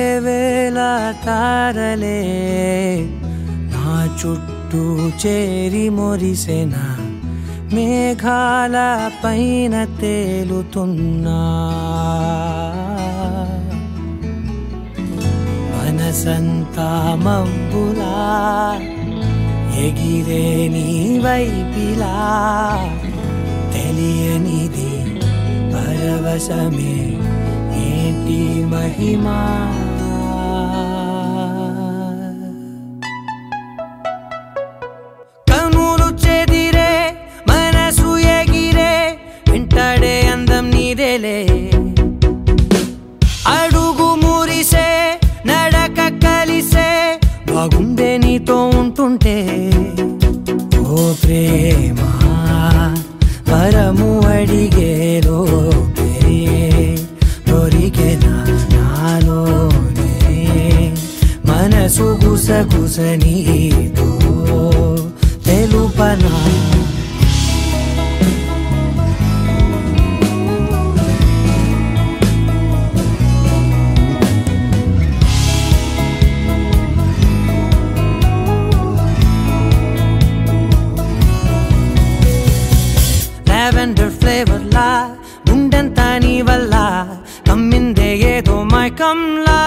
వేల తారలే నా చుట్టూ చేరి మొరిసెనా మేఘాల పైన తేలుతున్నా మనసంతా మబ్బులా ఎగిరే నీ వైపిలా తెలియనిది పరవశమే ఏంటి మహిమా కనులు చెదిరే మనసు ఎగిరే వెంటాడే అందం నీదేలే అడుగు మురిసే నడక కలిసే బాగుందే నీతో ఉంటుంటే ఓ ప్రేమ వరము అడిగేలోపే దొరికెనా నాలోనే మనసు గుసగుస నీతో తెలుపనా లావెండర్ ఫ్లేవర్ లా గుండెంతా నీ వల్ల కమ్మిందే ఏదో మైకంలా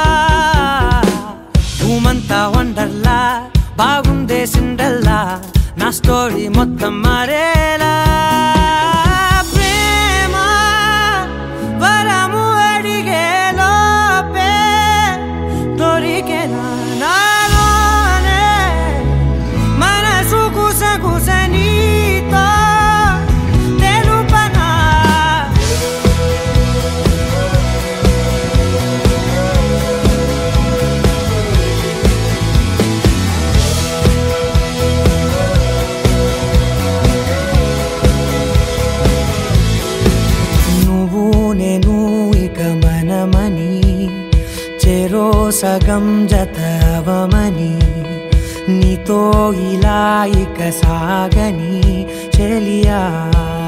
భూమంతా వండర్లా బాగుందే సిండల్లా నా స్టోరీ మొత్తం మారేలా ప్రేమ వరము అడిగే లోపే దొరికెనా నాలోనే మనసు గుసగుస నీతో మనమని చెరో సగం జతవమని నీతో ఇలా ఇక సాగని చెలియా